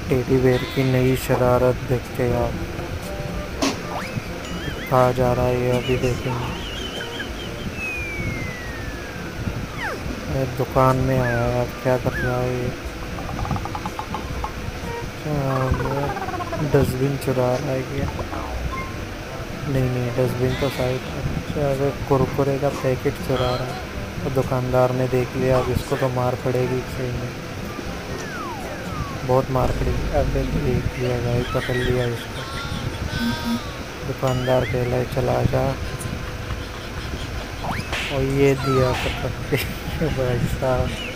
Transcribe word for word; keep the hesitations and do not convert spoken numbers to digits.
Teddy bear की नई शरारत देखते आप। कहाँ जा रहा है ये अभी देखेंगे। ये दुकान में आया है, अब क्या कर रहा है ये। डस्टबिन चुरा रहा है क्या? नहीं नहीं, डस्टबिन तो साइड। अच्छा, अगर कुरकुरे का पैकेट चुरा रहा है तो दुकानदार ने देख लिया, अब इसको तो मार पड़ेगी सही में, बहुत मार पड़ेगी। अब देख लिया भाई, पकड़ लिया इसको। दुकानदार कहलाए चला जा। और ये दिया पकड़ के भाई साहब।